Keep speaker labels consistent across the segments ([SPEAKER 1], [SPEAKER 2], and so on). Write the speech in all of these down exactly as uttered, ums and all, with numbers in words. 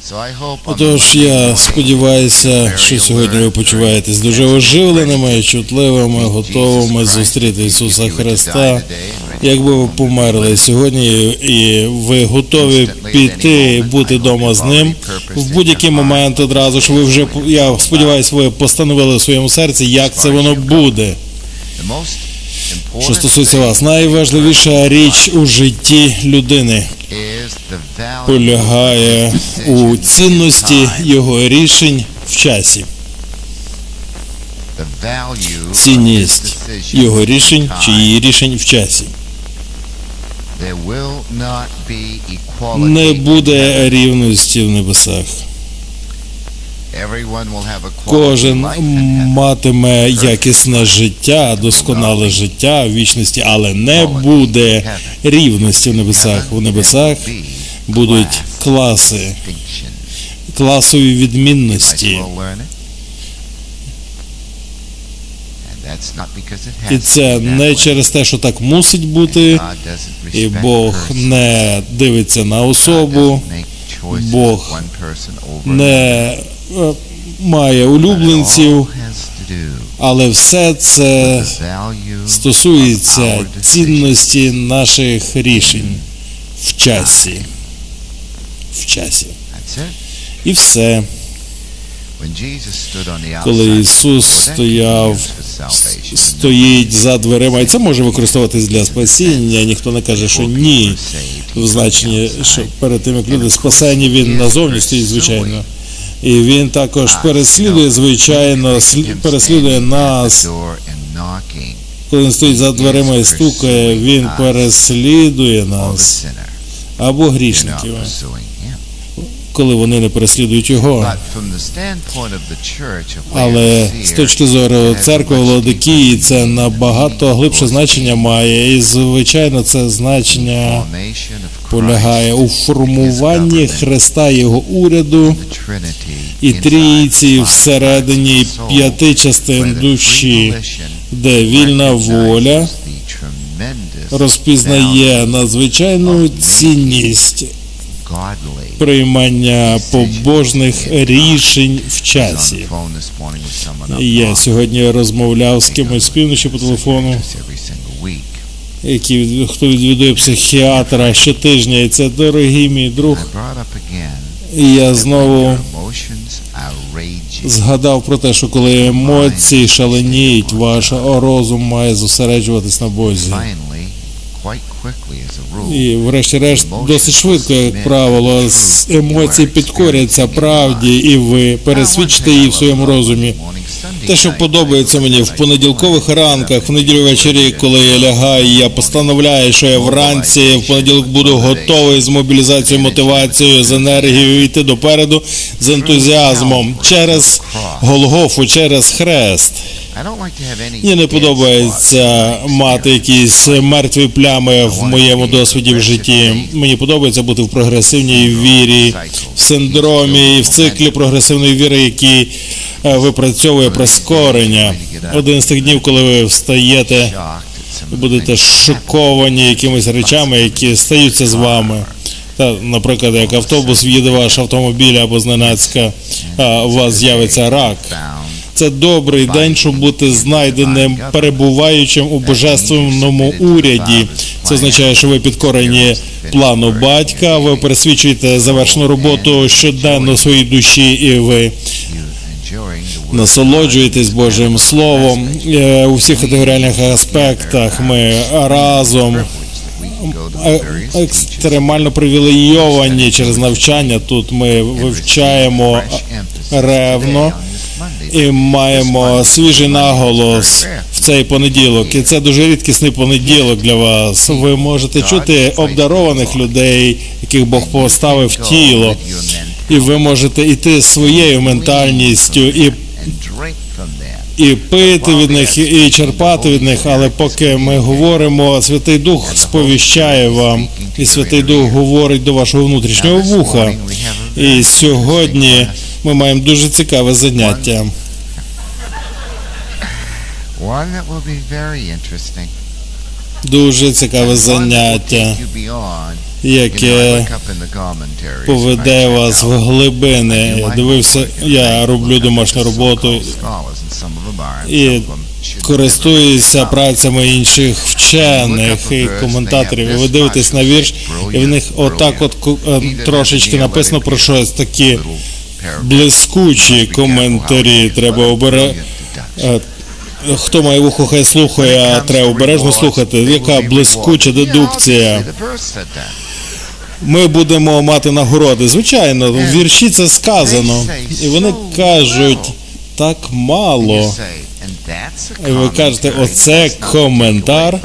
[SPEAKER 1] Отож, я сподіваюся, що сьогодні ви почуваєтесь дуже оживленими, чутливими, готовими зустріти Ісуса Христа. Якби ви померли сьогодні і ви готові піти і бути вдома з Ним, в будь-який момент одразу ж ви вже, я сподіваюся, ви постановили в своєму серці, як це воно буде. Що стосується вас, найважливіша річ у житті людини полягає у цінності його рішень в часі. Цінність його рішень чи її рішень в часі. Не буде рівності в небесах. Кожен матиме якісне життя, досконале життя в вічності, але не буде рівності в небесах. В небесах будуть класи, класові відмінності. І це не через те, що так мусить бути, і Бог не дивиться на особу, Бог не має улюбленців, але все це стосується цінності наших рішень в часі. В часі. І все. Коли Ісус стояв, стоїть за дверима, і це може використовуватись для спасіння, ніхто не каже, що ні, в значенні, що перед тим, як люди спасені, Він назовні стоїть, звичайно. І Він також переслідує, звичайно, переслідує нас. Коли Він стоїть за дверима і стукає, Він переслідує нас або грішників, коли вони не переслідують Його. Але з точки зору церкви Лаодикії це набагато глибше значення має, і, звичайно, це значення полягає у формуванні Христа, Його уряду і трійці всередині п'яти частин душі, де вільна воля розпізнає надзвичайну цінність приймання побожних рішень в часі. Я сьогодні розмовляв з кимось з півночі по телефону, який, хто відвідує психіатра щотижня, і це дорогий мій друг. І я знову згадав про те, що коли емоції шаленіють, ваш розум має зосереджуватись на Бозі. І врешті-решт досить швидко, як правило, емоції підкоряться правді, і ви пересвідчите її в своєму розумі. Те, що подобається мені в понеділкових ранках, в неділю ввечері, коли я лягаю, я постановляю, що я вранці в понеділок буду готовий з мобілізацією, мотивацією, з енергією йти допереду, з ентузіазмом, через Голгофу, через хрест. Мені не подобається мати якісь мертві плями в моєму досвіді в житті. Мені подобається бути в прогресивній вірі, в синдромі, в циклі прогресивної віри, який випрацьовує прискорення. Один з тих днів, коли ви встаєте, будете шоковані якимись речами, які стаються з вами. Та, наприклад, як автобус в'їде ваш автомобіль або зненацька у вас з'явиться рак. Це добрий день, щоб бути знайденим, перебуваючим у божественному уряді. Це означає, що ви підкорені плану батька, ви пересвідчуєте завершену роботу щоденно в своїй душі, і ви насолоджуєтесь Божим Словом. У всіх категоріальних аспектах ми разом екстремально привілейовані через навчання. Тут ми вивчаємо ревно і маємо свіжий наголос в цей понеділок. І це дуже рідкісний понеділок для вас. Ви можете чути обдарованих людей, яких Бог поставив в тіло. І ви можете йти своєю ментальністю і, і пити від них, і черпати від них. Але поки ми говоримо, Святий Дух сповіщає вам, і Святий Дух говорить до вашого внутрішнього вуха. І сьогодні ми маємо дуже цікаве заняття. Дуже цікаве заняття, яке поведе вас в глибини. Я дивився, я роблю домашню роботу і користуюся працями інших вчених і коментаторів. І ви дивитесь на вірш, і в них отак от трошечки написано про щось, такі блискучі коментарі. Треба оберегти. Хто має вухо, хай слухає, а треба обережно слухати. Яка блискуча дедукція. Ми будемо мати нагороди. Звичайно, в вірші це сказано. І вони кажуть, так мало. І ви кажете, оце коментар.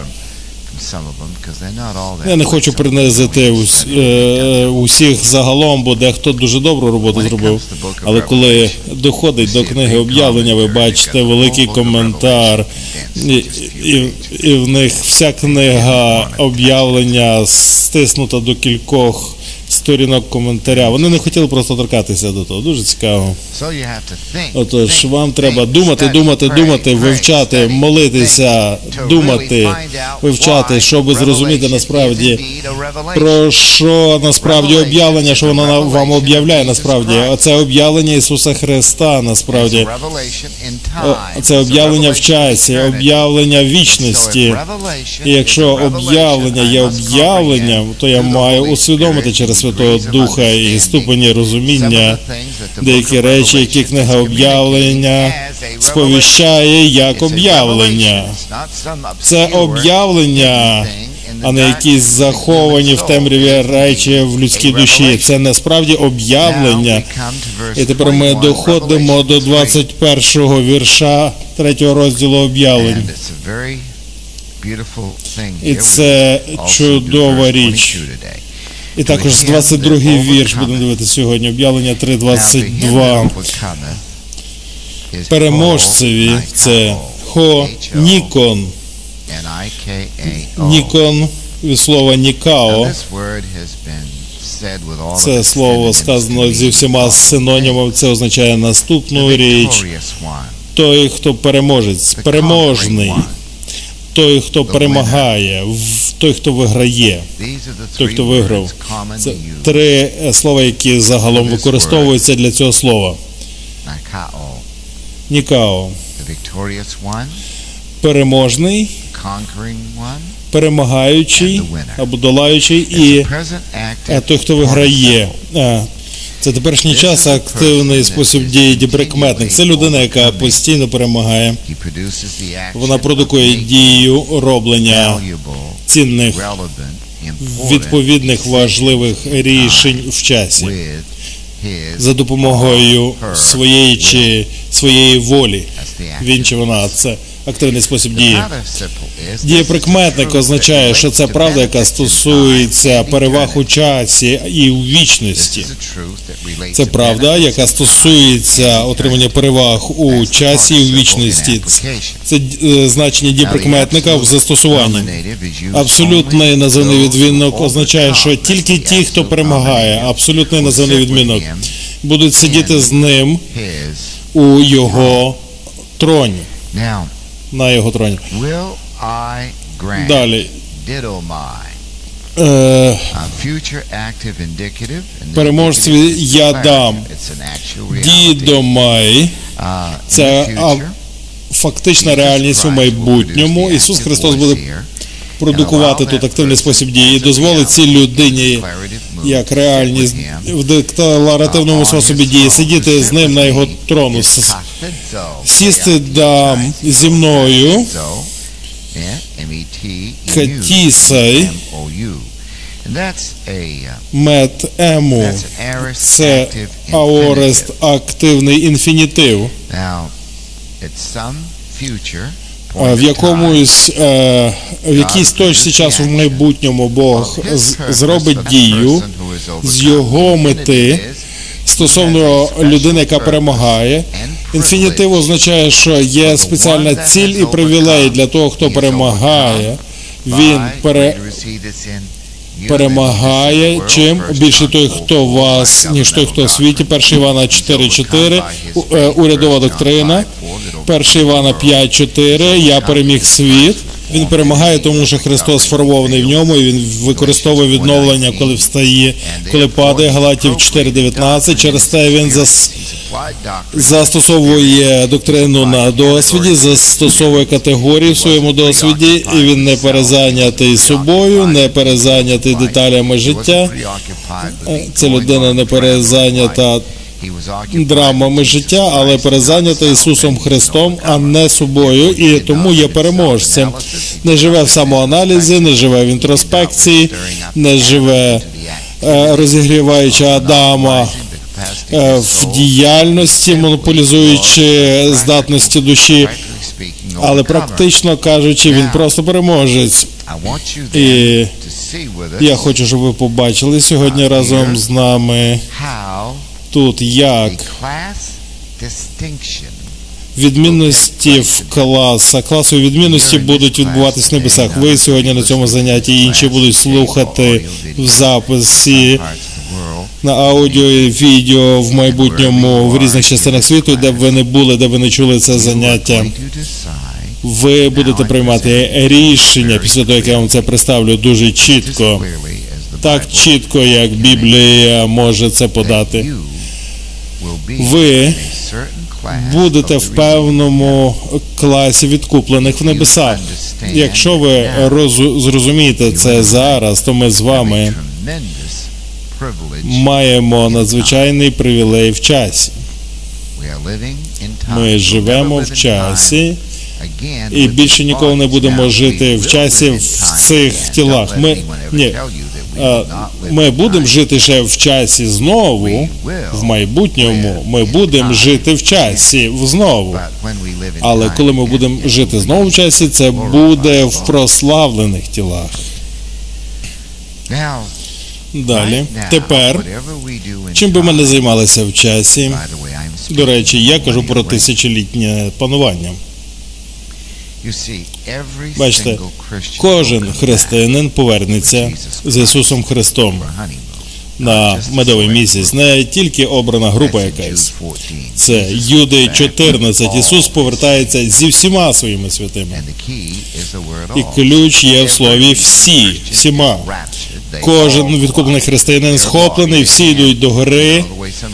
[SPEAKER 1] Я не хочу принизити ус, е, усіх загалом, бо дехто дуже добру роботу зробив. Але коли доходить до книги об'явлення, ви бачите великий коментар, і, і, і в них вся книга об'явлення стиснута до кількох сторінок коментаря. Вони не хотіли просто торкатися до того. Дуже цікаво. Отож, вам треба думати, думати, думати, вивчати, молитися, думати, вивчати, щоб зрозуміти насправді, про що насправді об'явлення, що воно вам об'являє насправді. Це об'явлення Ісуса Христа насправді. Це об'явлення в часі, об'явлення вічності. І якщо об'явлення є об'явленням, то я маю усвідомити через Святого Духа і ступені розуміння деякі речі, які книга об'явлення сповіщає як об'явлення. Це об'явлення, а не якісь заховані в темряві речі в людській душі. Це насправді об'явлення. І тепер ми доходимо до двадцять першого вірша третього розділу об'явлень. І це чудова річ. І також двадцять другий вірш будемо дивитися сьогодні. Об'явлення три двадцять два. Переможцеві це Хо Нікон. Нікон від слова Нікао. Це слово сказано зі всіма синонімами. Це означає наступну річ. Той, хто переможець, переможний. Той, хто перемагає, той, хто виграє, той, хто виграв. Це три слова, які загалом використовуються для цього слова. Нікао. Переможний, перемагаючий або долаючий і той, хто виграє. Це теперішній час активний спосіб дії дієприкметник. Це людина, яка постійно перемагає. Вона продукує дію роблення цінних, відповідних, важливих рішень в часі за допомогою своєї чи своєї волі. Він чи вона – це активний спосіб дії. Дієприкметник означає, що це правда, яка стосується переваг у часі і у вічності. Це правда, яка стосується отримання переваг у часі і у вічності. Це значення дієприкметника в застосуванні. Абсолютний називний відмінок означає, що тільки ті, хто перемагає, абсолютний називний відмінок, будуть сидіти з ним у його троні. На його троні. Далі. Е, переможцеві я дам. Дідомай. Це а, фактична реальність у майбутньому. Ісус Христос буде продукувати тут активний спосіб дії і дозволить цій людині, як реальність в декларативному способі дії, сидіти з ним на його трону. Сісти дам зі мною, катісай, мет ему, це аорест активний інфінітив. В якомусь, в якійсь точці часу в майбутньому Бог зробить дію з його мети стосовно людини, яка перемагає. Інфінітив означає, що є спеціальна ціль і привілей для того, хто перемагає. Він пере... перемагає чим? Більше той, хто вас, ніж той, хто в світі. перше Івана чотири чотири, урядова доктрина. перше Івана п'ять чотири, я переміг світ. Він перемагає, тому що Христос сформований в ньому, і Він використовує відновлення, коли встає, коли падає. Галатів чотири дев'ятнадцять. Через те Він зас... застосовує доктрину на досвіді, застосовує категорії в своєму досвіді, і Він не перезайнятий собою, не перезайнятий деталями життя. Ця людина не перезайнята драмами життя, але перезайнята Ісусом Христом, а не собою, і тому є переможцем. Не живе в самоаналізі, не живе в інтроспекції, не живе розігріваючи Адама в діяльності, монополізуючи здатності душі, але практично кажучи, він просто переможець. І я хочу, щоб ви побачили сьогодні разом з нами тут, як відмінності в класах, класові відмінності будуть відбуватись в небесах. Ви сьогодні на цьому занятті, інші будуть слухати в записі на аудіо і відео в майбутньому в різних частинах світу, де б ви не були, де б ви не чули це заняття. Ви будете приймати рішення після того, як я вам це представлю, дуже чітко, так чітко, як Біблія може це подати. Ви будете в певному класі відкуплених в небесах. Якщо ви розу- зрозумієте це зараз, то ми з вами маємо надзвичайний привілей в часі. Ми живемо в часі, і більше ніколи не будемо жити в часі в цих тілах. Ми, ні, ми будемо жити ще в часі знову, в майбутньому, ми будемо жити в часі знову. Але коли ми будемо жити знову в часі, це буде в прославлених тілах. Далі, тепер, чим би ми не займалися в часі, до речі, я кажу про тисячолітнє панування. Бачите, кожен християнин повернеться з Ісусом Христом на медовий місяць, не тільки обрана група якась. Це Юди чотирнадцять. Ісус повертається зі всіма своїми святими. І ключ є в слові «всі», «всіма». Кожен відкуплений християнин схоплений, всі йдуть до гори,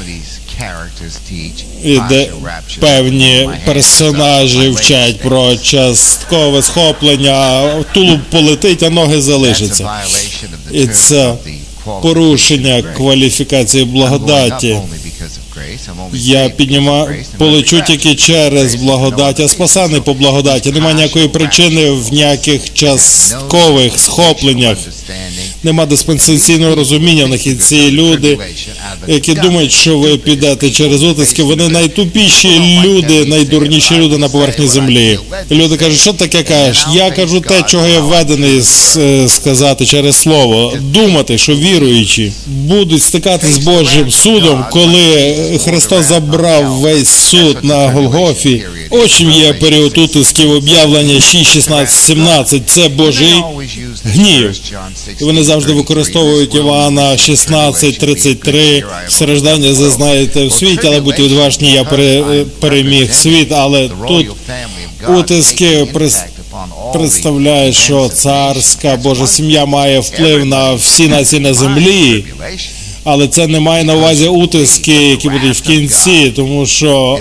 [SPEAKER 1] де певні персонажі вчать про часткове схоплення, тулуб полетить, а ноги залишаться. І це порушення кваліфікації благодаті. Я піднімаю, полечу тільки через благодать, а спасаний по благодаті. Немає ніякої причини в ніяких часткових схопленнях. Нема диспенсаційного розуміння в них, і ці люди, які думають, що ви підете через утиски, вони найтупіші люди, найдурніші люди на поверхні землі. І люди кажуть, що таке кажеш? Я кажу те, чого я введений сказати через слово. Думати, що віруючі будуть стикатися з Божим судом, коли Христос забрав весь суд на Голгофі. Ось чим є період утисків, об'явлення шість, шістнадцять, сімнадцять. Це Божий гнів. І вони завжди використовують Івана шістнадцять, тридцять три. Страждання зазнаєте в світі, але будьте відважні, я переміг світ. Але тут утиски представляють, що царська Божа сім'я має вплив на всі нації на землі. Але це не має на увазі утиски, які будуть в кінці, тому що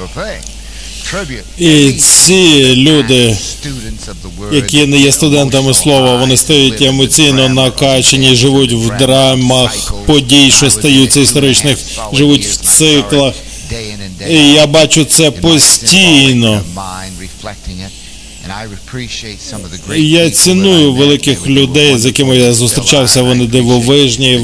[SPEAKER 1] і ці люди, які не є студентами слова, вони стають емоційно накачані, живуть в драмах подій, що стаються історичних, живуть в циклах. І я бачу це постійно. І я ціную великих людей, з якими я зустрічався, вони дивовижні.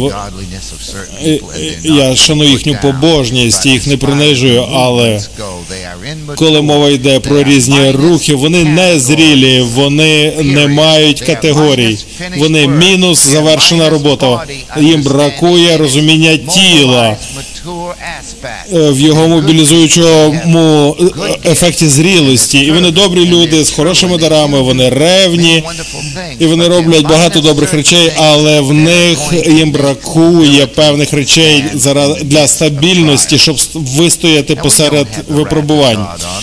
[SPEAKER 1] Я шаную їхню побожність, їх не принижую, але коли мова йде про різні рухи, вони не зрілі, вони не мають категорій. Вони мінус завершена робота. Їм бракує розуміння тіла в його мобілізуючому ефекті зрілості. І вони добрі люди з хорошими дарами, вони ревні, і вони роблять багато добрих речей, але в них їм бракує певних речей для стабільності, щоб вистояти посеред випробувань.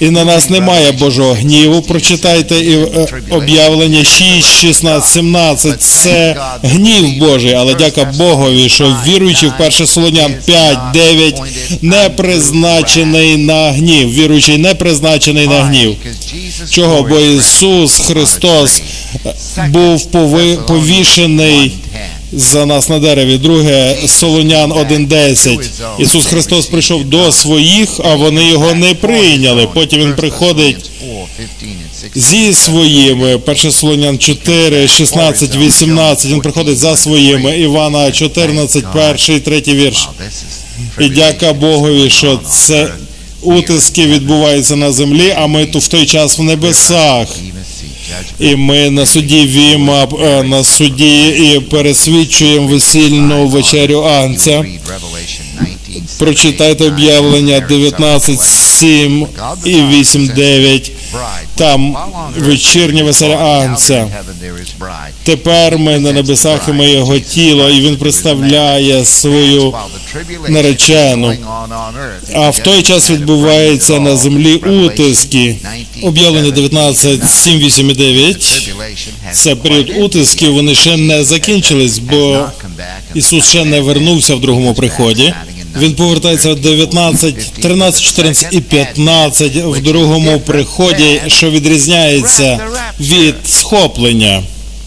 [SPEAKER 1] І на нас немає Божого гніву. Прочитайте і е, об'явлення шість, шістнадцять, сімнадцять. Це гнів Божий, але дяка Богові, що віруючи в перше Солонян п'ять, дев'ять, не призначений на гнів. Віруючий не призначений на гнів. Чого? Бо Ісус Христос був пови, повішений за нас на дереві. Друге Солонян один десять. Ісус Христос прийшов до своїх, а вони його не прийняли. Потім Він приходить зі своїми. перше Солонян чотири, шістнадцять, вісімнадцять. Він приходить за своїми. Івана чотирнадцять, перший, третій вірш. І дяка Богові, що це утиски відбуваються на землі, а ми тут в той час в небесах. І ми на суді віма, на суді і пересвідчуємо весільну вечерю Агнця. Прочитайте об'явлення дев'ятнадцять, сім і вісім, дев'ять. Там вечірня веселя Агнця. Тепер ми на небесах, і ми його тіло, і він представляє свою наречену. А в той час відбуваються на землі утиски. Об'явлення дев'ятнадцять, сім, вісім і дев'ять. Це період утисків, вони ще не закінчились, бо Ісус ще не вернувся в другому приході. Він повертається в дев'ятнадцять, тринадцять, чотирнадцять і п'ятнадцять в другому приході, що відрізняється від схоплення.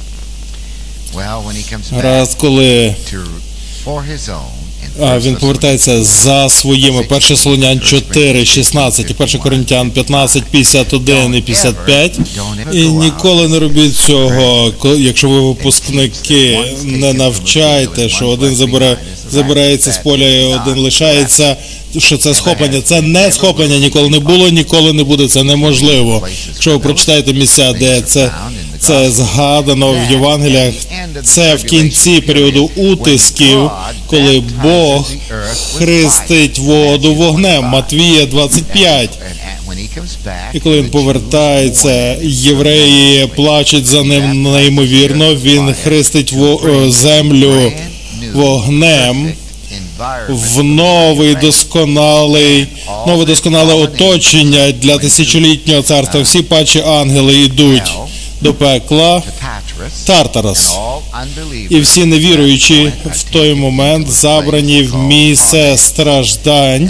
[SPEAKER 1] Раз, коли а, він повертається за своїми. перше Солонян чотири, шістнадцять і перше Коринтян п'ятнадцять, п'ятдесят один і п'ятдесят п'ять. І ніколи не робіть цього, якщо ви випускники, не навчайте, що один забере, забирається з поля і один лишається, що це схоплення. Це не схоплення, ніколи не було, ніколи не буде, це неможливо. Якщо ви прочитаєте місця, де це, це згадано в Євангеліях, це в кінці періоду утисків, коли Бог хрестить воду вогнем. Матвія двадцять п'ять. І коли він повертається, євреї плачуть за ним неймовірно, він хрестить во- землю вогнем в новий досконалий, нове досконале оточення для тисячолітнього царства. Всі падші ангели йдуть до пекла, Тартарас. І всі невіруючі в той момент забрані в місце страждань.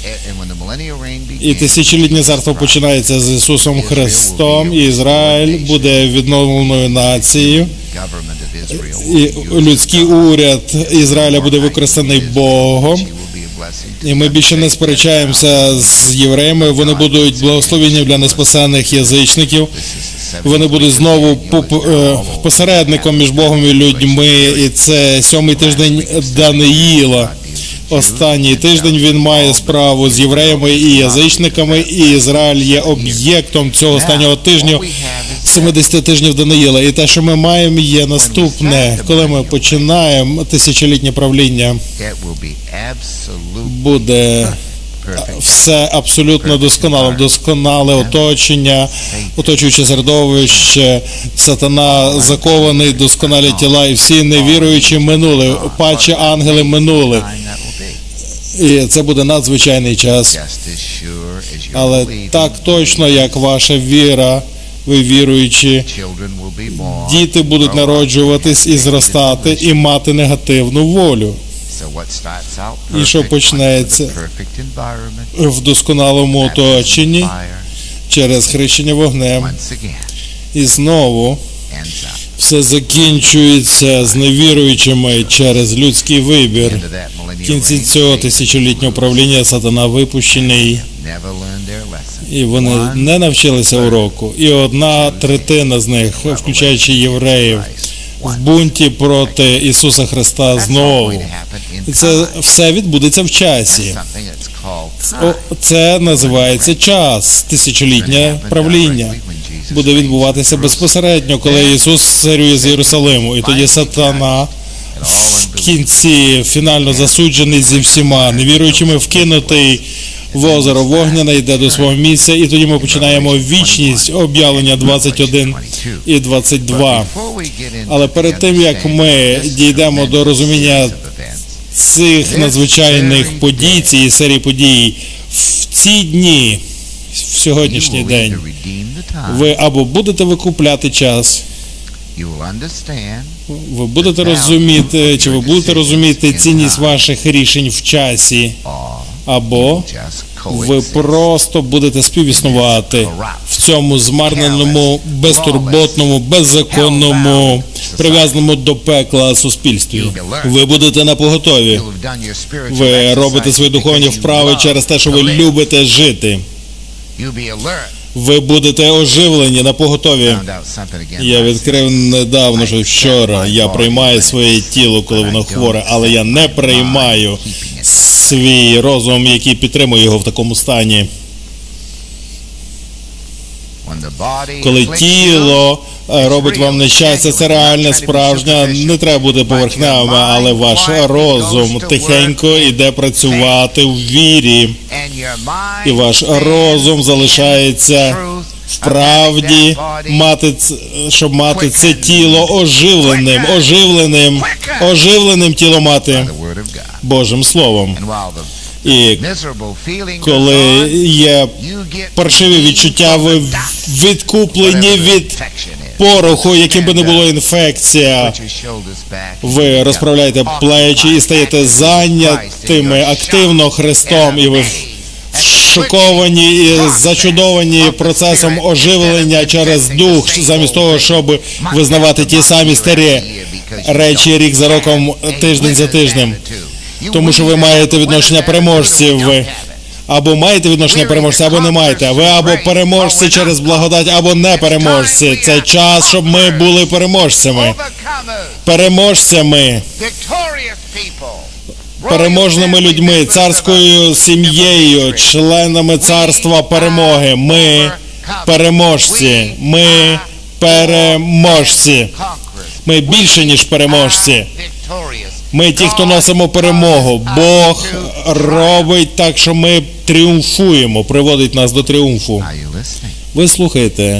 [SPEAKER 1] І тисячолітнє царство починається з Ісусом Христом, і Ізраїль буде відновленою нацією. І людський уряд Ізраїля буде використаний Богом. І ми більше не сперечаємося з євреями, вони будуть благословені для неспасених язичників. Вони будуть знову посередником між Богом і людьми, і це сьомий тиждень Даниїла. Останній тиждень він має справу з євреями і язичниками, і Ізраїль є об'єктом цього останнього тижня, сімдесят тижнів Даниїла. І те, що ми маємо, є наступне. Коли ми починаємо тисячолітнє правління, буде все абсолютно досконалим, досконале оточення, оточуюче середовище, сатана закований, досконалі тіла, і всі невіруючі минули, падші ангели минули. І це буде надзвичайний час. Але так точно, як ваша віра, ви віруючі, діти будуть народжуватись і зростати, і мати негативну волю. І що почнеться в досконалому оточенні через хрещення вогнем. І знову все закінчується з невіруючими через людський вибір. В кінці цього тисячолітнього правління сатана випущений, і вони не навчилися уроку. І одна третина з них, включаючи євреїв, в бунті проти Ісуса Христа знову. І це все відбудеться в часі. Це називається час, тисячолітнє правління. Буде відбуватися безпосередньо, коли Ісус царює з Єрусалиму. І тоді сатана в кінці фінально засуджений зі всіма невіруючими, вкинутий в озеро вогняне, йде до свого місця, і тоді ми починаємо вічність, об'явлення двадцять один і двадцять два. Але перед тим, як ми дійдемо до розуміння цих надзвичайних подій, цієї серії подій, в ці дні в сьогоднішній день. Ви або будете викупляти час, ви будете розуміти, чи ви будете розуміти цінність ваших рішень в часі, або ви просто будете співіснувати в цьому змарненому, безтурботному, беззаконному, прив'язаному до пекла суспільстві. Ви будете напоготові. Ви робите свої духовні вправи через те, що ви любите жити. Ви будете оживлені, напоготові. Я відкрив недавно, що вчора я приймаю своє тіло, коли воно хворе, але я не приймаю свій розум, який підтримує його в такому стані. Коли тіло робить вам нещастя, це реальне, справжнє, не треба бути поверхневими, але ваш розум тихенько йде працювати в вірі, і ваш розум залишається в правді, мати, щоб мати це тіло оживленим, оживленим, оживленим тіло мати Божим Словом. І коли є паршиві відчуття, ви відкуплені від пороху, яким би не було інфекція. Ви розправляєте плечі і стаєте зайнятими активно Христом, і ви шоковані і зачудовані процесом оживлення через дух, замість того, щоб визнавати ті самі старі речі рік за роком, тиждень за тижнем. Тому що ви маєте відношення переможців. Ви або маєте відношення переможця, або не маєте. Ви або переможці через благодать, або не переможці. Це час, щоб ми були переможцями. Переможцями. Переможними людьми, царською сім'єю, членами царства перемоги. Ми переможці. Ми переможці. Ми більше, ніж переможці. Ми ті, хто носимо перемогу. Бог робить так, що ми тріумфуємо, приводить нас до тріумфу. Ви слухаєте?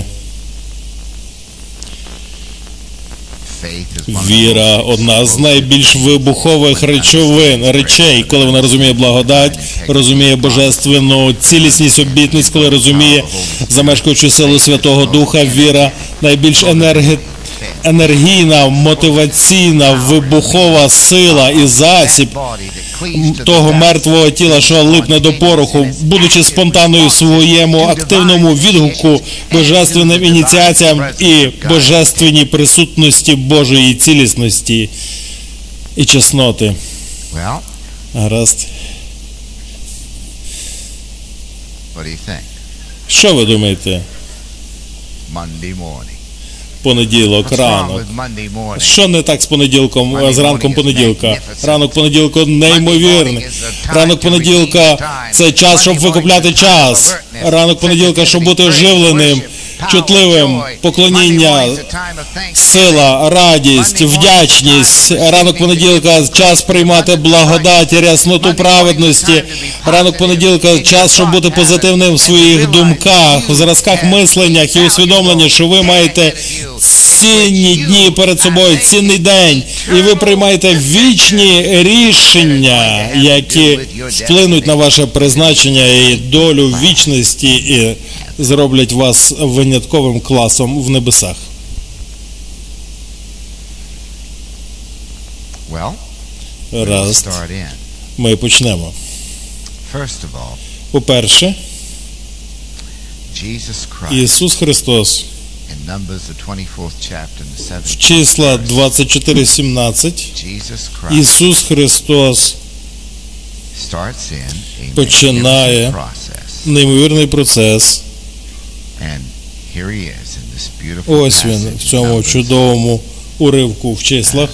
[SPEAKER 1] Віра – одна з найбільш вибухових речовин, речей, коли вона розуміє благодать, розуміє божественну цілісність обітниць, коли розуміє замешкаючу силу Святого Духа. Віра – найбільш енерги... енергійна, мотиваційна, вибухова сила і засіб того мертвого тіла, що липне до пороху, будучи спонтанною в своєму активному відгуку, божественним ініціаціям і божественній присутності Божої цілісності і чесноти. Гаразд. Що ви думаєте? Понеділок, ранок. Що не так з понеділком, з ранком понеділка? Ранок понеділка неймовірний. Ранок понеділка – це час, щоб викупляти час. Ранок понеділка, щоб бути оживленим, чутливим, поклоніння, сила, радість, вдячність. Ранок понеділка – час приймати благодать, рясноту праведності. Ранок понеділка – час, щоб бути позитивним в своїх думках, в зразках мисленнях і усвідомленні, що ви маєте цінні дні перед собою, цінний день, і ви приймаєте вічні рішення, які вплинуть на ваше призначення і долю вічності і зроблять вас винятковим класом в небесах. Раз. Ми почнемо. По-перше, Ісус Христос в числа двадцять чотири сімнадцять Ісус Христос починає неймовірний процес. Ось він в цьому чудовому уривку в числах.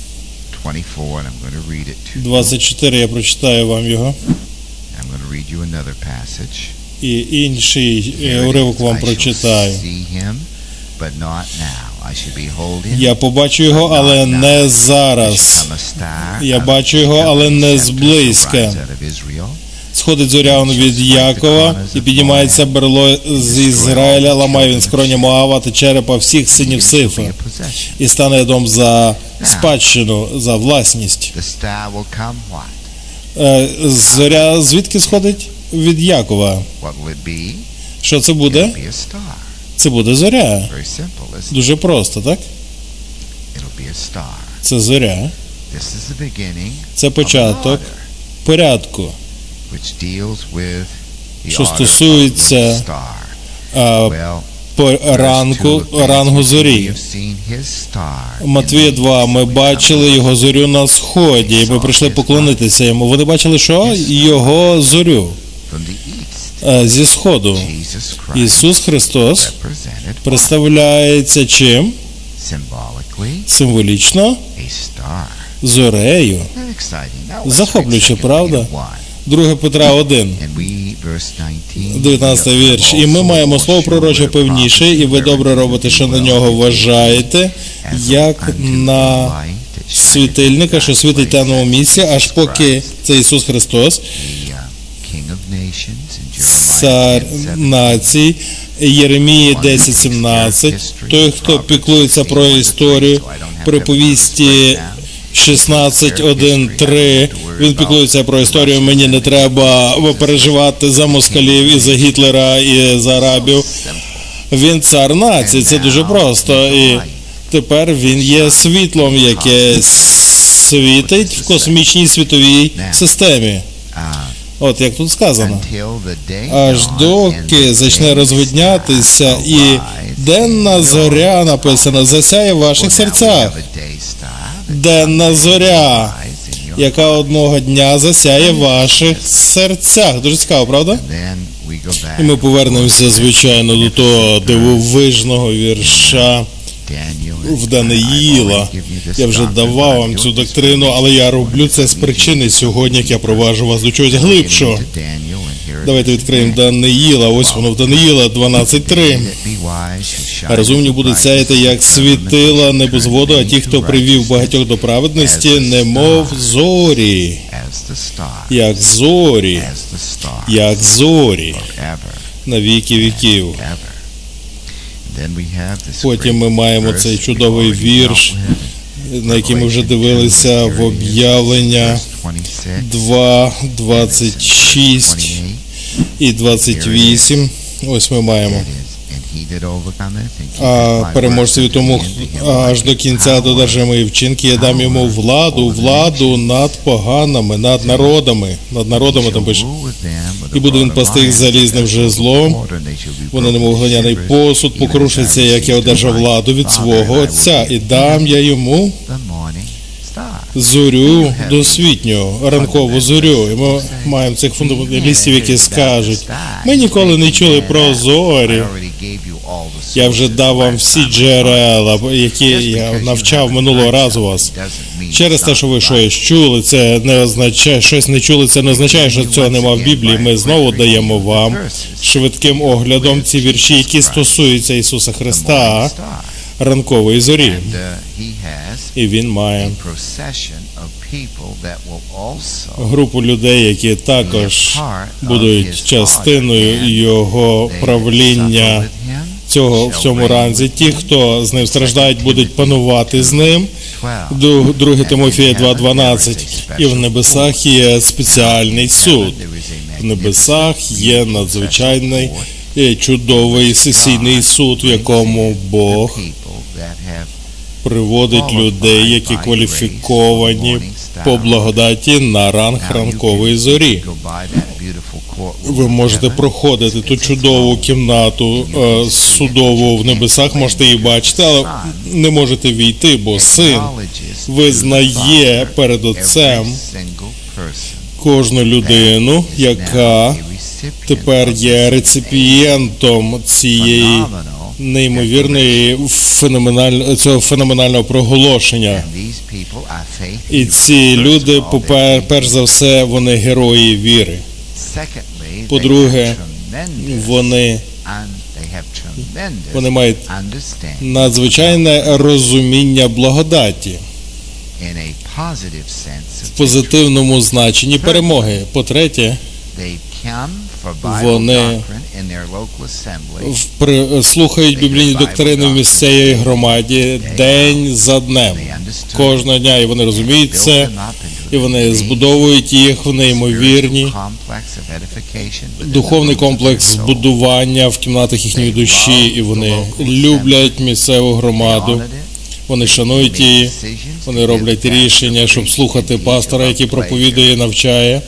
[SPEAKER 1] двадцять чотири, я прочитаю вам його. І інший уривок вам прочитаю. Я побачу його, але не зараз. Я бачу його, але не зблизька. Сходить зоря від Якова, і піднімається берло з Ізраїля, ламає він скроні Моава та черепа всіх синів Сифа, і стане Едом за спадщину, за власність. Зоря звідки сходить? Від Якова. Що це буде?
[SPEAKER 2] It'll be a star.
[SPEAKER 1] Це буде зоря.
[SPEAKER 2] Very simple, isn't it?
[SPEAKER 1] Дуже просто, так?
[SPEAKER 2] It'll be a star.
[SPEAKER 1] Це зоря.
[SPEAKER 2] This is the beginning
[SPEAKER 1] Це
[SPEAKER 2] of an
[SPEAKER 1] початок
[SPEAKER 2] order,
[SPEAKER 1] порядку,
[SPEAKER 2] which deals with the
[SPEAKER 1] що
[SPEAKER 2] order of
[SPEAKER 1] стосується,
[SPEAKER 2] the star.
[SPEAKER 1] а,
[SPEAKER 2] Well,
[SPEAKER 1] по ранку, ранgu зорі. Матвія два, ми бачили його зорю на сході, і ми прийшли поклонитися йому. Вони бачили що? Його зорю а, зі сходу. Ісус Христос представляється чим? Символічно зорею. Захоплююче, правда? Друге Петра один, дев'ятнадцятий вірш. І ми маємо слово пророче певніше, і ви добре робите, що на нього вважаєте, як на світильника, що світить в темному місці, аж поки це Ісус Христос, цар націй, Єремії десять сімнадцять, той, хто піклується про історію, приповісті шістнадцять один три, він піклується про історію, мені не треба переживати за москалів і за Гітлера і за арабів. Він цар нації, це дуже просто. І тепер він є світлом, яке світить в космічній світовій системі. От як тут сказано. Аж доки почне розвиднятися і денна зоря, написано, засяє в ваших серцях. Денна зоря, яка одного дня засяє в ваших серцях. Дуже цікаво, правда? І ми повернемося, звичайно, до того дивовижного вірша в Даниїла. Я вже давав вам цю доктрину, але я роблю це з причини сьогодні, як я проваджу вас до чогось глибшого. Давайте відкриємо Даниїла. Ось воно в Даниїла дванадцять три. Розумні будуть сяяти, як світила небозводу, а ті, хто привів багатьох до праведності, немов зорі. Як зорі. Як зорі. На віки віків. Потім ми маємо цей чудовий вірш, на який ми вже дивилися в об'явлення два, двадцять шість і двадцять вісім. Ось ми маємо. А переможцеві тому аж до кінця додержи мої вчинки, я дам йому владу, владу над поганими, над народами, над народами там пише. І буде він пасти їх залізним жезлом, вони немов глиняний посуд, покрушаться, як я одержав владу від свого Отця, і дам я йому зорю досвітню, ранкову зорю. І ми маємо цих фундаменталістів, які скажуть, ми ніколи не чули про зорі. Я вже дав вам всі джерела, які я навчав минулого разу вас. Через те, що ви щось чули, це не означає, щось не чули, це не означає, що цього нема в Біблії. Ми знову даємо вам швидким оглядом ці вірші, які стосуються Ісуса Христа, ранкової зорі. І він має групу людей, які також будуть частиною його правління цього в цьому ранзі. Ті, хто з ним страждають, будуть панувати з ним. Друге Тимофія два дванадцять. І в небесах є спеціальний суд. В небесах є надзвичайний і чудовий сесійний суд, в якому Бог приводить людей, які кваліфіковані по благодаті на ранг ранкової зорі. Ви можете проходити ту чудову кімнату е, судову в небесах, можете її бачити, але не можете війти, бо син визнає перед Отцем кожну людину, яка тепер є реципієнтом цієї неймовірної феноменального цього феноменального проголошення. І ці люди, попер, перш за все, вони герої віри. По-друге, вони, вони мають надзвичайне розуміння благодаті в позитивному значенні перемоги. По-третє, вони слухають біблійні доктрини в місцевій громаді день за днем, кожного дня, і вони розуміють це, і вони збудовують їх в неймовірні. Духовний комплекс збудування в кімнатах їхньої душі, і вони люблять місцеву громаду. Вони шанують її, вони роблять рішення, щоб слухати пастора, який проповідує і навчає.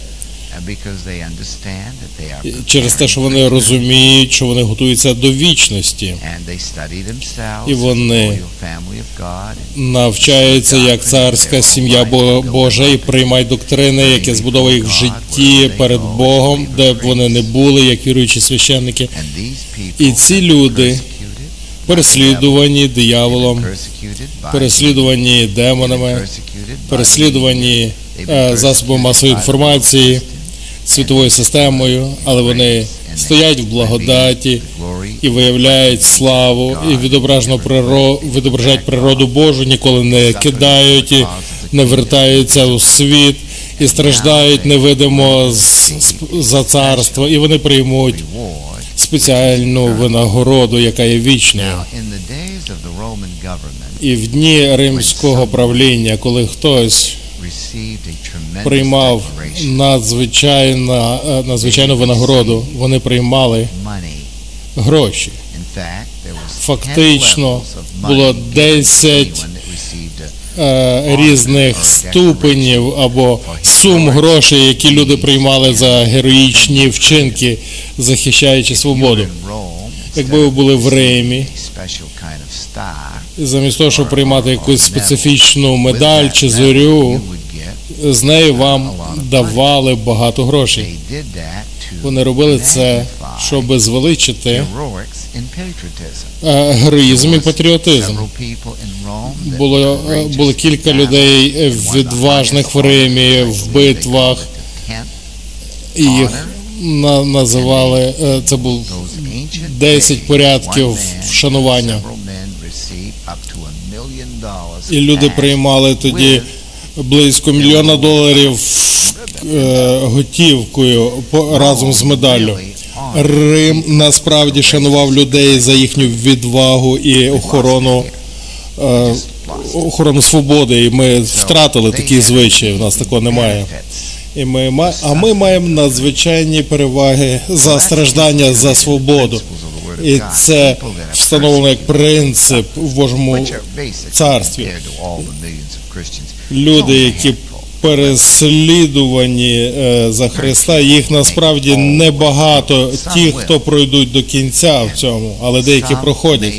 [SPEAKER 1] Через те, що вони розуміють, що вони готуються до вічності. І вони навчаються як царська сім'я Божа і приймають доктрини, які збудовують їх в житті перед Богом, де б вони не були, як віруючі священники. І ці люди переслідувані дияволом, переслідувані демонами, переслідувані е, засобами масової інформації, світовою системою, але вони стоять в благодаті і виявляють славу, і відображають природу Божу, ніколи не кидають і не вертаються у світ, і страждають невидимо за царство, і вони приймуть спеціальну винагороду, яка є вічною. І в дні римського правління, коли хтось приймав надзвичайну, надзвичайну винагороду, вони приймали гроші. Фактично було десять е, різних ступенів або сум грошей, які люди приймали за героїчні вчинки, захищаючи свободу. Якби ви були в Римі, замість того, щоб приймати якусь специфічну медаль чи зорю, з нею вам давали багато грошей. Вони робили це, щоб звеличити героїзм і патріотизм. Було, було кілька людей відважних в Римі, в битвах, і їх на, називали, це був десять порядків вшанування. І люди приймали тоді близько мільйона доларів е, готівкою по, разом з медаллю. Рим насправді шанував людей за їхню відвагу і охорону, е, охорону свободи. І ми втратили такі звичаї, в нас такого немає. І ми, а ми маємо надзвичайні переваги за страждання за свободу. І це встановлено як принцип в Божому царстві. Люди, які переслідувані за Христа, їх насправді небагато, ті, хто пройдуть до кінця в цьому, але деякі проходять.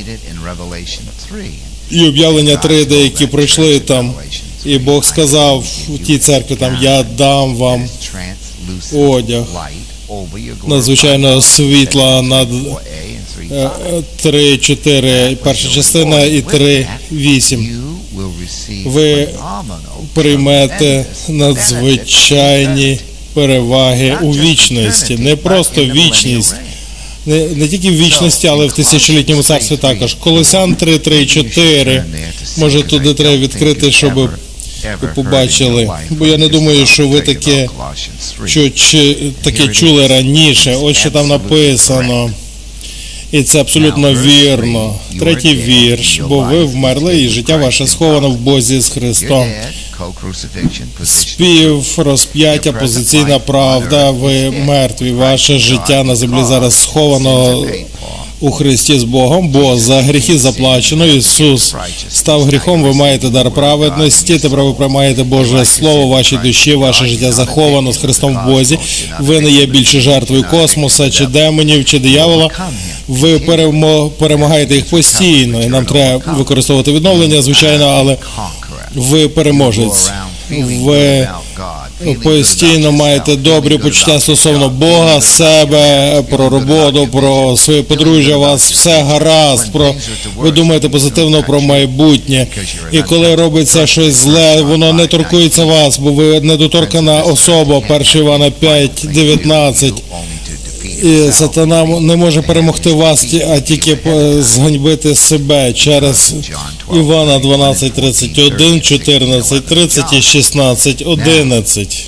[SPEAKER 1] І об'явлення три, деякі пройшли там, і Бог сказав в тій церкві там: я дам вам одяг надзвичайного світла над три чотири, перша частина, і три вісім. Ви приймете надзвичайні переваги у вічності. Не просто вічність, не, не тільки в вічності, але в тисячолітньому царстві також. Колосян три, три, чотири. Може, туди треба відкрити, щоб ви побачили. Бо я не думаю, що ви таке, що, чи, таке чули раніше. Ось що там написано. І це абсолютно вірно. Третій вірш. Бо ви вмерли, і життя ваше сховано в Бозі з Христом. Спів, розп'яття, позиційна правда. Ви мертві. Ваше життя на землі зараз сховано у Христі з Богом, бо за гріхи заплачено. Ісус став гріхом, ви маєте дар праведності, тепер ви приймаєте Боже Слово, вашій душі, ваше життя заховано з Христом в Бозі. Ви не є більше жертвою космоса, чи демонів, чи диявола. Ви перемагаєте їх постійно, і нам треба використовувати відновлення, звичайно, але ви переможець. Ви постійно маєте добрі почуття стосовно Бога, себе, про роботу, про своє подружжя, у вас все гаразд, про, ви думаєте позитивно про майбутнє. І коли робиться щось зле, воно не торкується вас, бо ви недоторкана особа, перше Івана п'ять, дев'ятнадцять. І сатана не може перемогти вас, а тільки зганьбити себе через Івана дванадцять, тридцять один, чотирнадцять, тридцять і шістнадцять, одинадцять.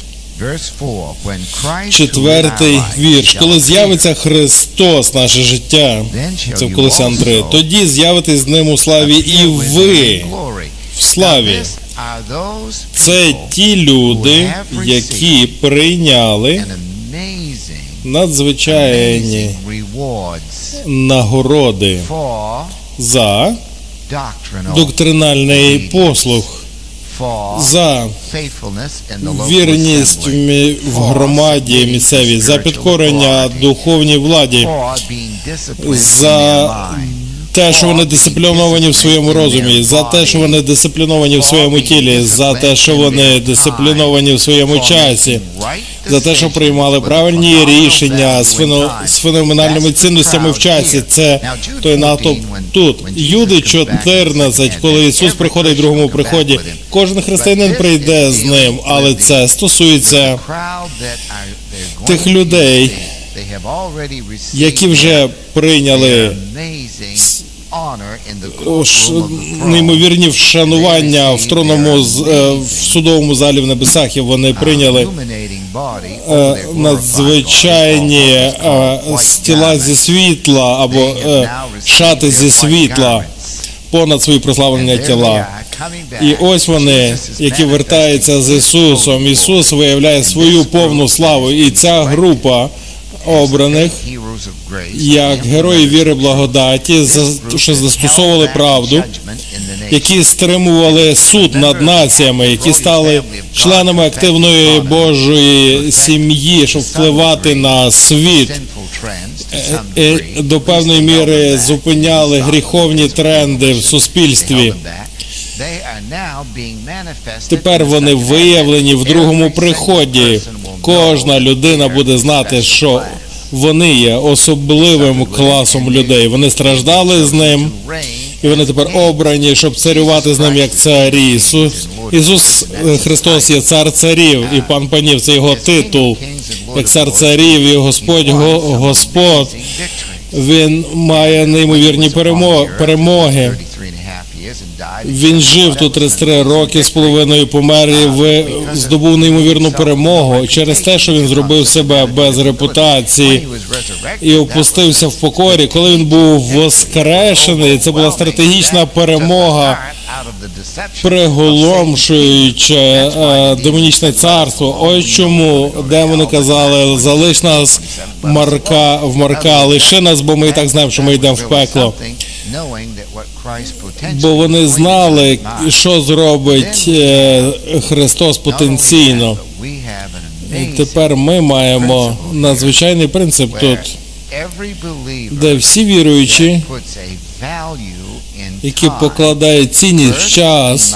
[SPEAKER 1] Четвертий вірш. Коли з'явиться Христос, наше життя, це в Колосян три, тоді з'явитесь з Ним у славі і ви в славі.
[SPEAKER 2] are those
[SPEAKER 1] Це
[SPEAKER 2] people
[SPEAKER 1] ті люди, які прийняли
[SPEAKER 2] and amazing,
[SPEAKER 1] надзвичайні
[SPEAKER 2] amazing rewards
[SPEAKER 1] нагороди
[SPEAKER 2] for
[SPEAKER 1] за
[SPEAKER 2] doctrinal
[SPEAKER 1] доктринальний послух,
[SPEAKER 2] for
[SPEAKER 1] за
[SPEAKER 2] faithfulness in the local
[SPEAKER 1] вірність в
[SPEAKER 2] assembly,
[SPEAKER 1] мі- в громаді місцевій, за підкорення духовній владі,
[SPEAKER 2] for being disciplined in
[SPEAKER 1] за
[SPEAKER 2] their mind,
[SPEAKER 1] те, що вони дисципліновані в своєму розумі, за те, що вони дисципліновані в своєму тілі, за те, що вони дисципліновані в своєму часі, за те, що приймали правильні рішення з, фено, з феноменальними цінностями в часі. Це той натовп тут. Юди чотирнадцять, коли Ісус приходить в другому приході, кожен християнин прийде з ним, але це стосується тих людей, які вже прийняли неймовірні вшанування в тронному з- е, в судовому залі в небесах, і вони прийняли е, надзвичайні е, стіла зі світла або е, шати зі світла понад свої прославлення тіла. І ось вони, які вертаються з Ісусом. Ісус виявляє свою повну славу, і ця група обраних, як герої віри благодаті, за- що застосовували правду, які стримували суд над націями, які стали членами активної Божої сім'ї, щоб впливати на світ, е, е, до певної міри зупиняли гріховні тренди в суспільстві. Тепер вони виявлені в другому приході. Кожна людина буде знати, що вони є особливим класом людей. Вони страждали з ним, і вони тепер обрані, щоб царювати з ним як царі. Ісус, Ісус е, Христос є цар царів і пан панів. Це його титул, як цар царів і Господь Го- Господь. Він має неймовірні перемо- перемоги. Він жив тут тридцять три роки з половиною, помер і ви- здобув неймовірну перемогу через те, що він зробив себе без репутації і опустився в покорі. Коли він був воскрешений, це була стратегічна перемога, приголомшуючи е, демонічне царство. Ось чому демони казали: залиш нас, Марка, в Марка, лиши нас, бо ми і так знаємо, що ми йдемо в пекло. Бо вони знали, що зробить е, Христос потенційно. І тепер ми маємо надзвичайний принцип тут, де всі віруючі, які покладають цінність в час,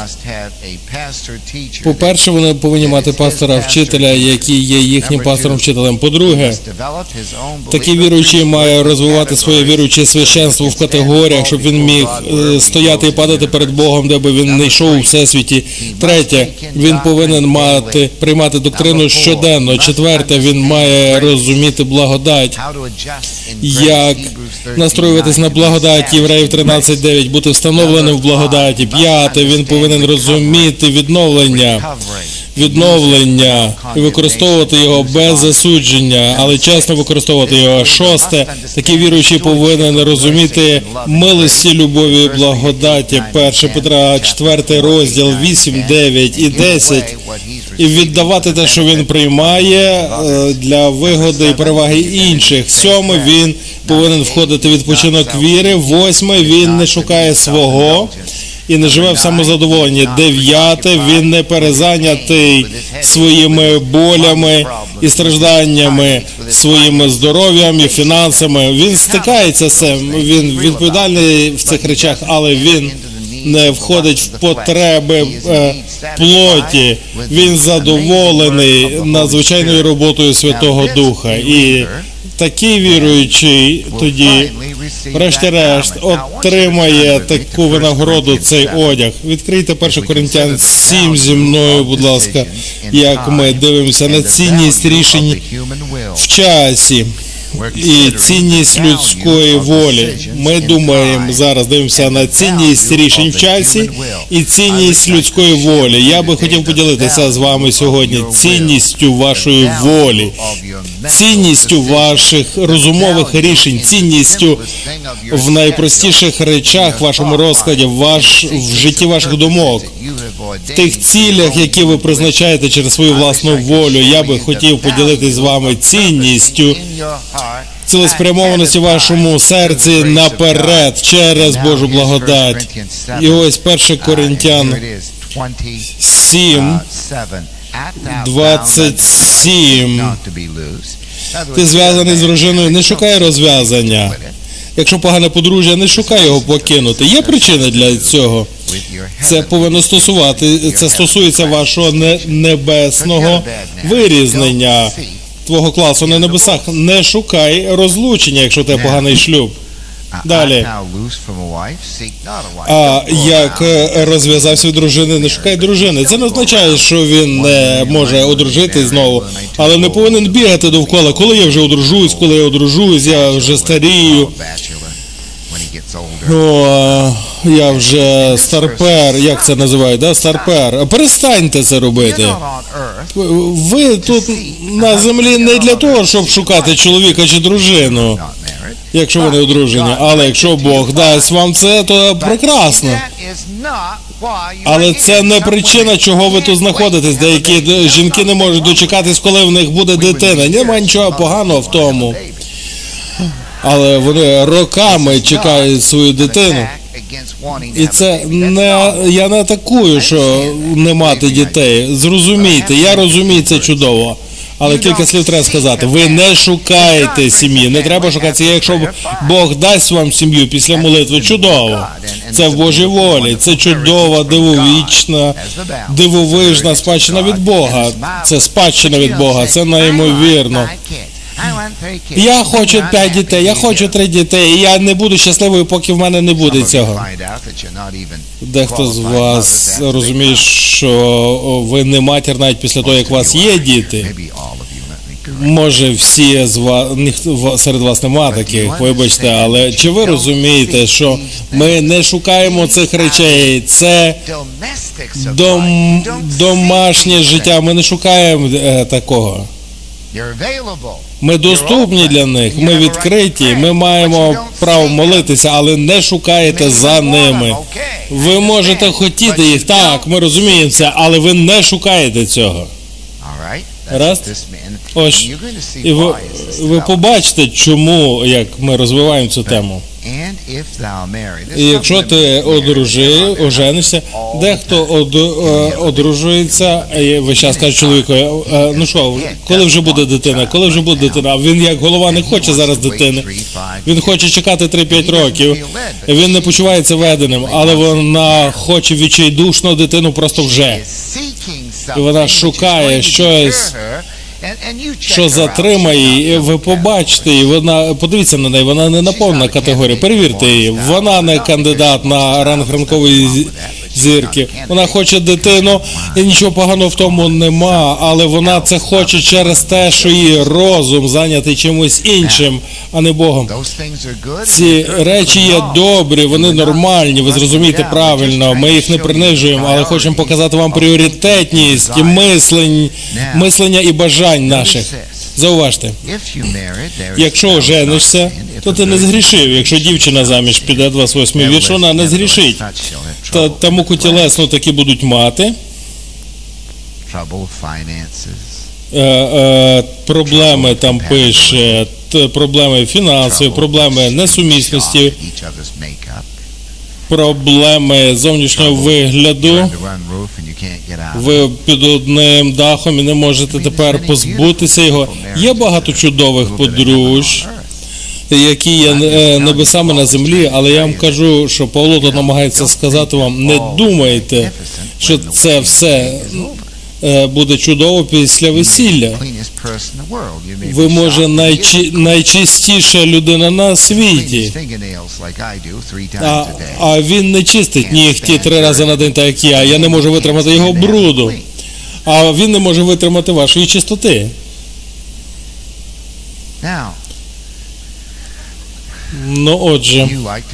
[SPEAKER 1] по-перше, вони повинні мати пастора-вчителя, який є їхнім пастором-вчителем. По-друге, такий віруючий має розвивати своє віруюче священство в категоріях, щоб він міг е, стояти і падати перед Богом, де би він не йшов у всесвіті. Третє, він повинен мати, приймати доктрину щоденно. Четверте, він має розуміти благодать, як настроюватись на благодать. Євреїв тринадцять дев'ять, бути встановленим в благодаті. П'яте, він повинен розуміти відновлення, відновлення і використовувати його без засудження, але чесно використовувати його. Шосте, такий віруючий повинен розуміти милості, любові і благодаті. перше Петра, четвертий розділ, вісім, дев'ять і десять. І віддавати те, що він приймає, е, для вигоди і переваги інших. Сьоме, він повинен входити в відпочинок віри. Восьме, він не шукає свого і не живе в самозадоволенні. Дев'яте, він не перезайнятий своїми болями і стражданнями, своїм здоров'ям і фінансами. Він стикається з цим, він відповідальний в цих речах, але він не входить в потреби е, плоті. Він задоволений надзвичайною роботою Святого Духа. І такий віруючий тоді, врешті-решт, отримає таку винагороду, цей одяг. Відкрийте перше Коринтян сім зі мною, будь ласка, як ми дивимося на цінність рішень в часі і цінність людської волі. Ми думаємо, зараз дивимося на цінність рішень в часі і цінність людської волі. Я би хотів поділитися з вами сьогодні цінністю вашої волі, цінністю ваших розумових рішень, цінністю в найпростіших речах в вашому розкладі, в, ваш, в житті ваших думок. в тих цілях, які ви призначаєте через свою власну волю. Я би хотів поділитися з вами цінністю цілеспрямованості в вашому серці наперед через Божу благодать. І ось перше Коринтян сім, двадцять сім. Ти зв'язаний з дружиною, не шукай розв'язання. Якщо погане подружжя, не шукай його покинути. Є причина для цього. Це повинно стосувати, це стосується вашого не- небесного вирізнення, твого класу на небесах. Не шукай розлучення, якщо тебе поганий шлюб. Далі. А як е, розв'язався від дружини, не шукай дружини. Це не означає, що він не може одружити знову, але не повинен бігати довкола. Коли я вже одружусь, коли я одружусь, я вже старію. О, я вже старпер, як це називають, да? Старпер. Перестаньте це робити. Ви тут на землі не для того, щоб шукати чоловіка чи дружину, якщо вони одружені. Але якщо Бог дасть вам це, то прекрасно. Але це не причина, чого ви тут знаходитесь. Деякі жінки не можуть дочекатись, коли в них буде дитина. Немає нічого поганого в тому. Але вони роками чекають свою дитину. І це не, я не атакую, що не мати дітей. Зрозумійте, я розумію це чудово. Але кілька слів треба сказати. Ви не шукаєте сім'ї, не треба шукати сім'ї. Якщо Бог дасть вам сім'ю після молитви, чудово. Це в Божій волі, це чудова, дивовічна, дивовижна спадщина від Бога. Це спадщина від Бога, це неймовірно. Я хочу п'ять дітей, я хочу три дітей, і я не буду щасливою, поки в мене не буде цього. Дехто з вас розуміє, що ви не матір навіть після того, як у вас є діти. Може, всі з вас, ніхто серед вас нема таких, вибачте, але чи ви розумієте, що ми не шукаємо цих речей? Це дом, домашнє життя, ми не шукаємо е, такого. Ми доступні для них, ми відкриті, ми маємо право молитися, але не шукаєте за ними. Ви можете хотіти їх, так, ми розуміємо це, але ви не шукаєте цього. Раз. Ось, і ви, ви побачите, чому, як ми розвиваємо цю тему. І якщо ти одружив, оженишся, дехто од, одружується, і весь час каже чоловіку, ну що, коли вже буде дитина, коли вже буде дитина, а він як голова не хоче зараз дитини, він хоче чекати три-п'ять років, він не почувається веденим, але вона хоче відчайдушну дитину просто вже. І вона шукає щось, що затримає її, і ви побачите її, вона, подивіться на неї, вона не наповнена категорія, перевірте її, вона не кандидат на ранг ранкової зірки, вона хоче дитину, і нічого поганого в тому нема, але вона це хоче через те, що її розум зайнятий чимось іншим, а не Богом. Ці речі є добрі, вони нормальні, ви зрозумієте правильно, ми їх не принижуємо, але хочемо показати вам пріоритетність мислень, мислення і бажань наших. Зауважте, якщо оженишся, то ти не згрішив. Якщо дівчина заміж піде, двадцять восьмий вірш, вона не згрішить. Та, та муку тілесну таки будуть мати. Е, е, проблеми там пише, т, проблеми фінансові, проблеми несумісності, проблеми зовнішнього вигляду. Ви під одним дахом і не можете тепер позбутися його. Є багато чудових подружжя, які є небесами на землі, але я вам кажу, що Павло тут намагається сказати вам, не думайте, що це все буде чудово після весілля. Ви, може, найчи, найчистіша людина на світі, а, а він не чистить нігті три рази на день, так як я, я не можу витримати його бруду, а він не може витримати вашої чистоти. Ну, отже,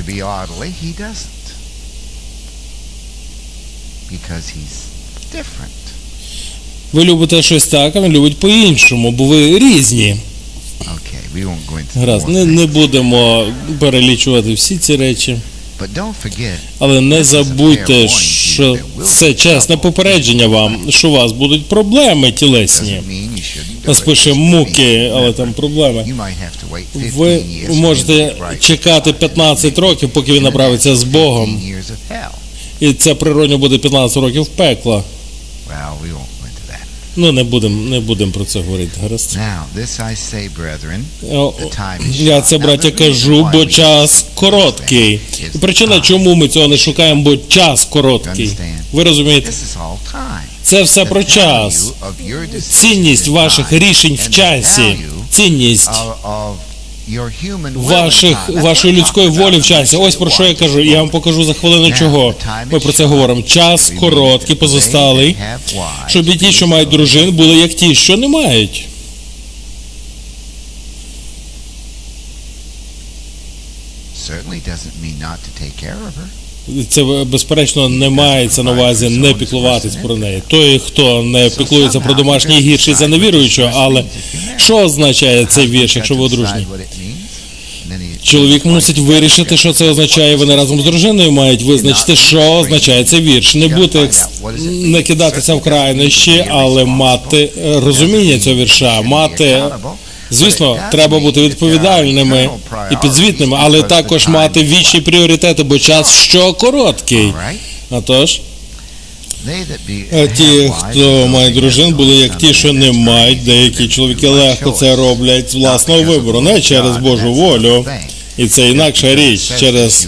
[SPEAKER 1] ви любите щось так, а він любить по-іншому, бо ви різні. Гаразд, не, не будемо перелічувати всі ці речі.
[SPEAKER 2] But don't forget,
[SPEAKER 1] Але не забудьте, що це чесне попередження вам, що у вас будуть проблеми тілесні.
[SPEAKER 2] doesn't mean you shouldn't do
[SPEAKER 1] Нас
[SPEAKER 2] it.
[SPEAKER 1] пише
[SPEAKER 2] Just
[SPEAKER 1] муки,
[SPEAKER 2] mean,
[SPEAKER 1] але там проблеми.
[SPEAKER 2] you might have to wait
[SPEAKER 1] Ви
[SPEAKER 2] fifteen years
[SPEAKER 1] можете
[SPEAKER 2] to get right.
[SPEAKER 1] чекати п'ятнадцять років, поки він направиться з Богом.
[SPEAKER 2] fifteen years of hell.
[SPEAKER 1] І це природньо буде п'ятнадцять років пекла.
[SPEAKER 2] Well, we won't go into that.
[SPEAKER 1] Ну, не будемо не будем про це говорити, гаразд.
[SPEAKER 2] Now, this I say, brethren,
[SPEAKER 1] О,
[SPEAKER 2] the time is
[SPEAKER 1] Я
[SPEAKER 2] short.
[SPEAKER 1] це,
[SPEAKER 2] Now,
[SPEAKER 1] браття,
[SPEAKER 2] the reason
[SPEAKER 1] кажу,
[SPEAKER 2] why
[SPEAKER 1] бо
[SPEAKER 2] we
[SPEAKER 1] час короткий. І причина, чому ми цього не шукаємо, бо час короткий. Ви розумієте?
[SPEAKER 2] This is all time.
[SPEAKER 1] Це все про
[SPEAKER 2] The
[SPEAKER 1] час.
[SPEAKER 2] value of your decisions
[SPEAKER 1] Цінність
[SPEAKER 2] in
[SPEAKER 1] ваших
[SPEAKER 2] time
[SPEAKER 1] рішень в
[SPEAKER 2] and the
[SPEAKER 1] часі.
[SPEAKER 2] value
[SPEAKER 1] Цінність
[SPEAKER 2] of- of your human will in
[SPEAKER 1] ваших,
[SPEAKER 2] time. That's
[SPEAKER 1] вашої
[SPEAKER 2] what we're
[SPEAKER 1] людської
[SPEAKER 2] talking
[SPEAKER 1] волі
[SPEAKER 2] about.
[SPEAKER 1] в часі. Ось про що я кажу. Я вам покажу за хвилину чого. Ми про це говоримо. Час короткий, позосталий, щоб і ті, що мають дружин, були як ті, що не мають.
[SPEAKER 2] Certainly doesn't mean not to take care of her.
[SPEAKER 1] Це, безперечно, не мається на увазі не піклуватись про неї. Той, хто не піклується про домашній, гірший за невіруючого, але що означає цей вірш, якщо ви одружені? Чоловік мусить вирішити, що це означає. Вони разом з дружиною мають визначити, що означає цей вірш. Не бути екс... не кидатися в крайнощі, але мати е, розуміння цього вірша, мати. Звісно, треба бути відповідальними і підзвітними, але також мати вічні пріоритети, бо час що короткий. А тож, а ті, хто має дружин, були як ті, що не мають. Деякі чоловіки легко це роблять з власного вибору, не через Божу волю. І це інакша річ, через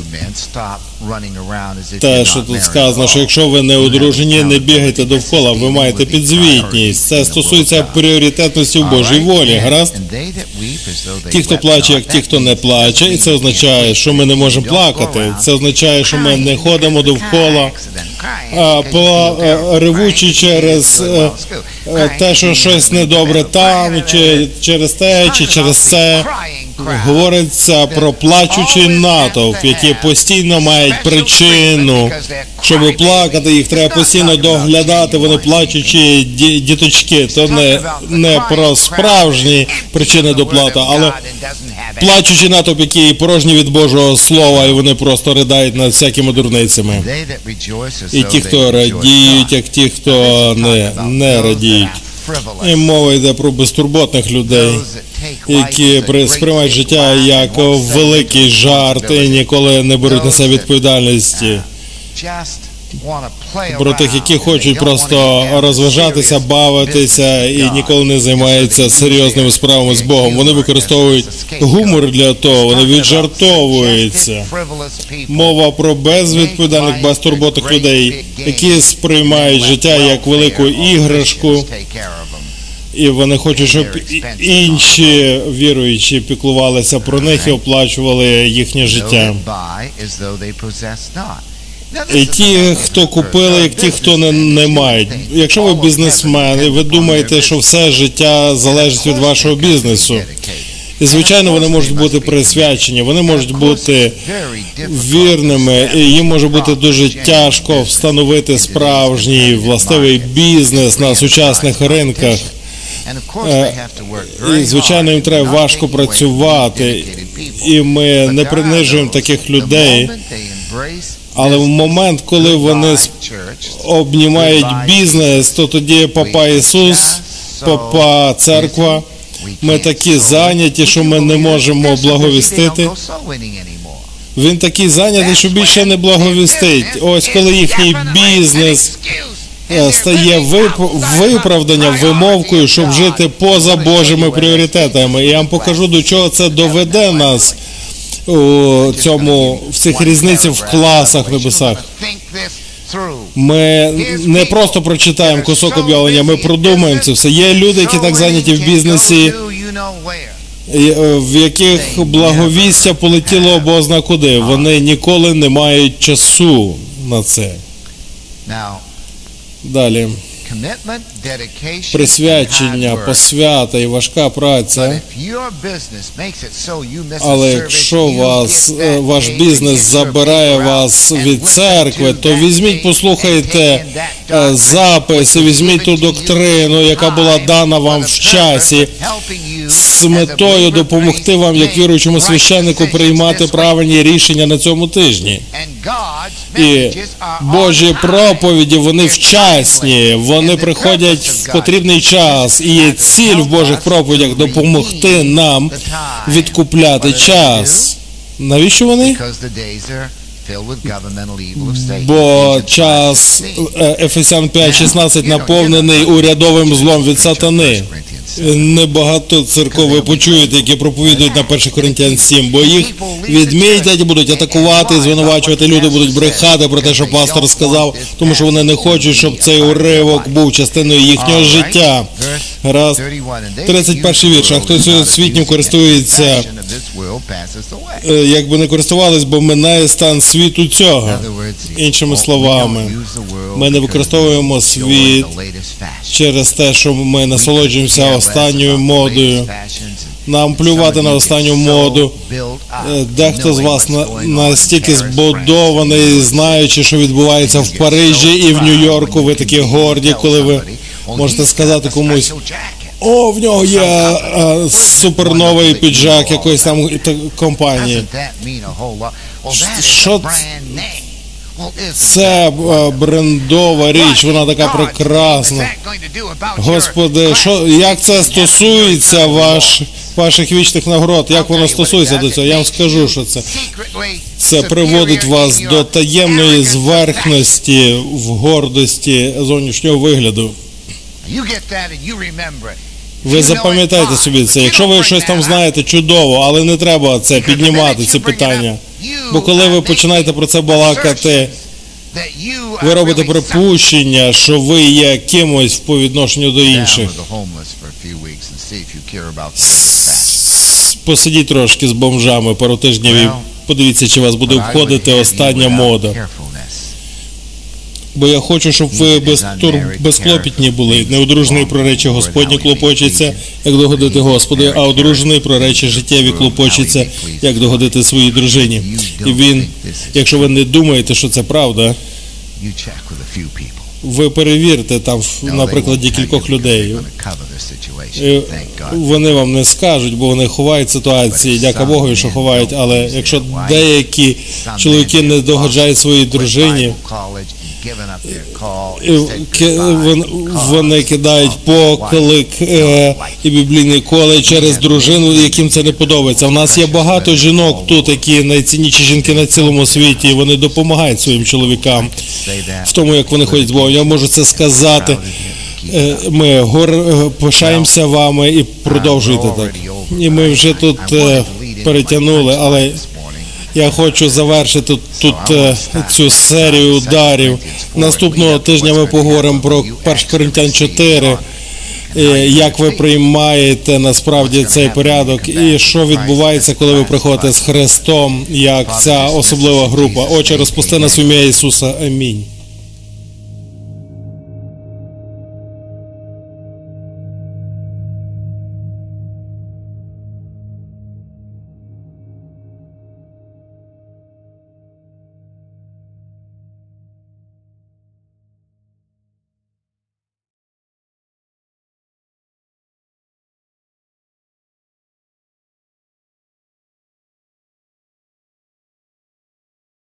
[SPEAKER 1] те, що тут сказано, що якщо ви не одружені, не бігайте довкола, ви маєте підзвітність. Це стосується пріоритетності в Божій волі, гаразд? Ті, хто плаче, як ті, хто не плаче, і це означає, що ми не можемо плакати. Це означає, що ми не ходимо довкола, а, по, а, ревучи через а, а, те, що щось недобре там, чи через те, чи через це. Говориться про плачучий натовп, які постійно мають причину, щоб плакати, їх треба постійно доглядати, вони плачучі діточки. То не, не про справжні причини доплати, але плачучий натовп, який порожній від Божого Слова, і вони просто ридають над всякими дурницями. І ті, хто радіють, як ті, хто не, не радіють. І мова йде про безтурботних людей, які сприймають життя як великий жарт і ніколи не беруть на себе відповідальності. Про тих, які хочуть просто розважатися, бавитися і ніколи не займаються серйозними справами з Богом. Вони використовують гумор для того, вони віджартовуються. Мова про безвідповідальних, безтурботних людей, які сприймають життя як велику іграшку, і вони хочуть, щоб інші віруючі піклувалися про них і оплачували їхнє життя. І ті, хто купили, як ті, хто не, не мають. Якщо ви бізнесмен, і ви думаєте, що все життя залежить від вашого бізнесу, і, звичайно, вони можуть бути присвячені, вони можуть бути вірними, і їм може бути дуже тяжко встановити справжній властивий бізнес на сучасних ринках. І, звичайно, їм треба важко працювати, і ми не принижуємо таких людей. Але в момент, коли вони обнімають бізнес, то тоді Папа Ісус, Папа Церква, ми такі зайняті, що ми не можемо благовістити. Він такий зайнятий, що більше не благовістить. Ось коли їхній бізнес стає виправданням, вимовкою, щоб жити поза Божими пріоритетами. І я вам покажу, до чого це доведе нас у цьому, в цих різницях в класах в небесах. Ми не просто прочитаємо кусок об'явлення, ми продумаємо це все. Є люди, які так зайняті в бізнесі, в яких благовістя полетіло бозна куди. Вони ніколи не мають часу на це. Далі. Присвячення, посвята і важка праця. Але якщо вас, ваш бізнес забирає вас від церкви, то візьміть, послухайте е, запис, і візьміть ту доктрину, яка була дана вам в часі, з метою допомогти вам, як віруючому священнику, приймати правильні рішення на цьому тижні. І Божі проповіді, вони вчасні, вони приходять в потрібний час, і є ціль в Божих проповідях допомогти нам відкупляти час. Навіщо вони? Бо час, Ефесян п'ять шістнадцять, наповнений урядовим злом від сатани. Небагато церков ви почуєте, які проповідують на перше Коринтян сім, бо їх відмітять, будуть атакувати, звинувачувати, люди будуть брехати про те, що пастор сказав, тому що вони не хочуть, щоб цей уривок був частиною їхнього життя. Раз. тридцять перший вірш. А хто цього світнім користується, якби не користувались, бо минає стан світу цього. Іншими словами, ми не використовуємо світ через те, що ми насолоджуємося останньою модою. Нам плювати на останню моду. Дехто з вас на, настільки збудований, знаючи, що відбувається в Парижі і в Нью-Йорку, ви такі горді, коли ви можете сказати комусь: о, в нього є а, суперновий піджак якоїсь там компанії. Що це брендова річ, вона така прекрасна. Господи, що, як це стосується ваш, ваших вічних нагород, як воно стосується до цього? Я вам скажу, що це. Це приводить вас до таємної зверхності в гордості зовнішнього вигляду. Ви запам'ятайте собі це. Якщо ви щось там знаєте, чудово, але не треба це піднімати, ці питання. Бо коли ви починаєте про це балакати, ви робите припущення, що ви є кимось по відношенню до інших. Посидіть трошки з бомжами пару тижнів і подивіться, чи вас буде обходити остання мода. Бо я хочу, щоб ви без тур... безклопітні були. Неодружений про речі Господні клопочеться, як догодити Господи, а одружений про речі життєві клопочеться, як догодити своїй дружині. І він, якщо ви не думаєте, що це правда, ви перевірте там на прикладі кількох людей. Вони вам не скажуть, бо вони ховають ситуації, дяка Богу, що ховають, але якщо деякі чоловіки не догоджають своїй дружині, вони кидають поклик е, і біблійний коледж через дружину, яким це не подобається. У нас є багато жінок тут, які найцінніші жінки на цілому світі, і вони допомагають своїм чоловікам в тому, як вони ходять з Богом. Я можу це сказати. Е, ми гор, пишаємося вами і продовжуйте так. І ми вже тут е, перетягнули, але я хочу завершити тут е, цю серію ударів. Наступного тижня ми поговоримо про перше Коринтян чотири, е, як ви приймаєте насправді цей порядок і що відбувається, коли ви приходите з Христом, як ця особлива група. Отче, розпусти нас в ім'я Ісуса. Амінь.